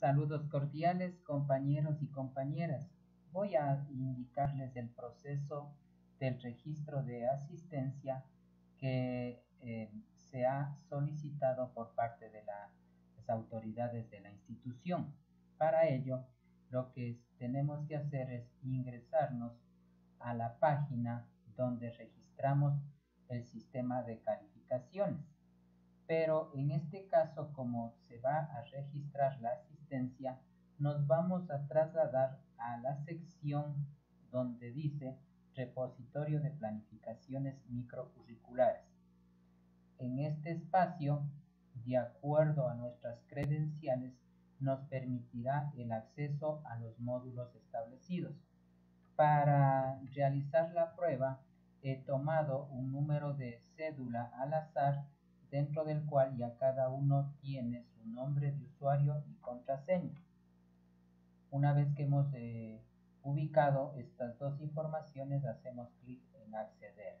Saludos cordiales, compañeros y compañeras. Voy a indicarles el proceso del registro de asistencia que se ha solicitado por parte de las autoridades de la institución. Para ello, lo que tenemos que hacer es ingresarnos a la página donde registramos el sistema de calificaciones. Pero en este caso, como se va a registrar la asistencia, nos vamos a trasladar a la sección donde dice repositorio de planificaciones microcurriculares. En este espacio, de acuerdo a nuestras credenciales, nos permitirá el acceso a los módulos establecidos. Para realizar la prueba, he tomado un número de cédula al azar, dentro del cual ya cada uno tiene su nombre de usuario y contraseña. Una vez que hemos ubicado estas dos informaciones, hacemos clic en acceder.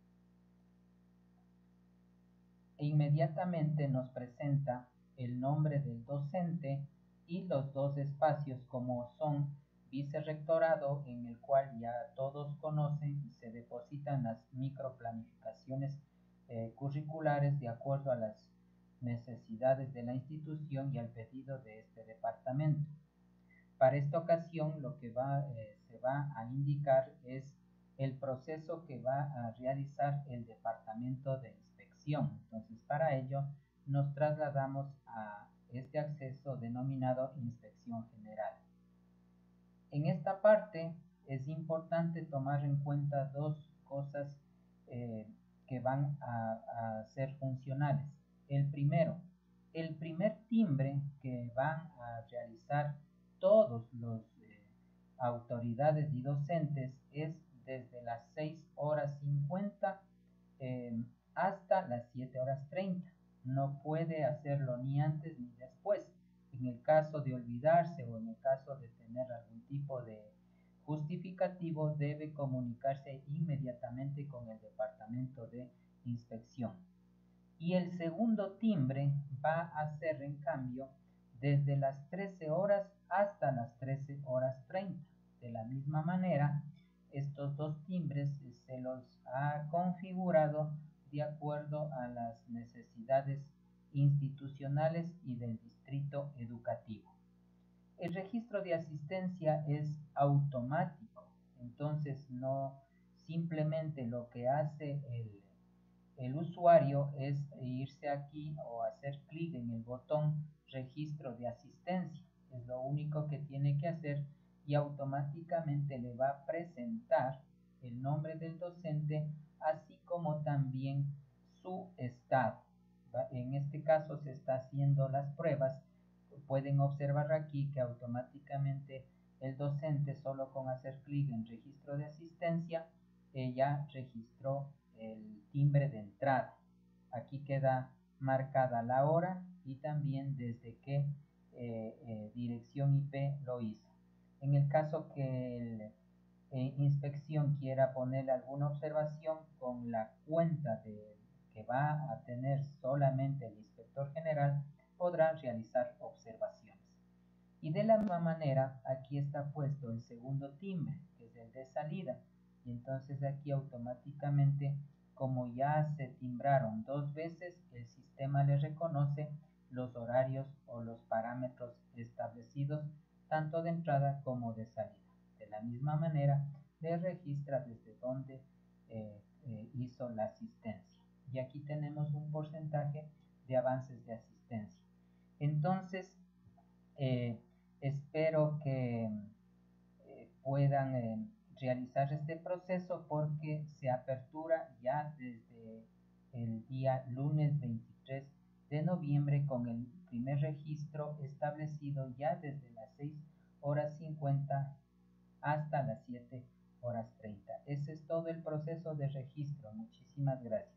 E inmediatamente nos presenta el nombre del docente y los dos espacios, como son vicerrectorado, en el cual ya todos conocen y se depositan las microplanificaciones curriculares de acuerdo a las necesidades de la institución y al pedido de este departamento. Para esta ocasión, lo que se va a indicar es el proceso que va a realizar el departamento de inspección. Entonces, para ello, nos trasladamos a este acceso denominado inspección general. En esta parte es importante tomar en cuenta dos cosas que van a ser funcionales. El primer timbre que van a realizar todos los autoridades y docentes es desde las 6:50 hasta las 7:30. No puede hacerlo ni antes ni después. En el caso de olvidarse o en el caso de tener algún tipo de justificativo, debe comunicarse inmediatamente con el departamento de inspección. Y el segundo timbre va a ser, en cambio, desde las 13 horas hasta las 13:30. De la misma manera, estos dos timbres se los ha configurado de acuerdo a las necesidades institucionales y del distrito educativo. El registro de asistencia es automático, entonces no simplemente lo que hace el usuario es irse aquí o hacer clic en el botón registro de asistencia. Es lo único que tiene que hacer y automáticamente le va a presentar el nombre del docente, así como también su estado. En este caso se está haciendo las pruebas. Pueden observar aquí que automáticamente el docente, solo con hacer clic en registro de asistencia, ya registró el timbre de entrada. Aquí queda marcada la hora y también desde qué dirección IP lo hizo. En el caso que inspección quiera poner alguna observación con la cuenta que va a tener solamente el inspector general, podrá realizar observaciones. Y de la misma manera, aquí está puesto el segundo timbre, que es el de salida. Y entonces aquí automáticamente, como ya se timbraron dos veces, el sistema le reconoce los horarios o los parámetros establecidos tanto de entrada como de salida. De la misma manera, le registra desde donde hizo la asistencia. Y aquí tenemos un porcentaje de avances de asistencia. Entonces, espero que puedan realizar este proceso, porque se apertura ya desde el día lunes 23 de noviembre con el primer registro establecido ya desde las 6:50 hasta las 7:30. Ese es todo el proceso de registro. Muchísimas gracias.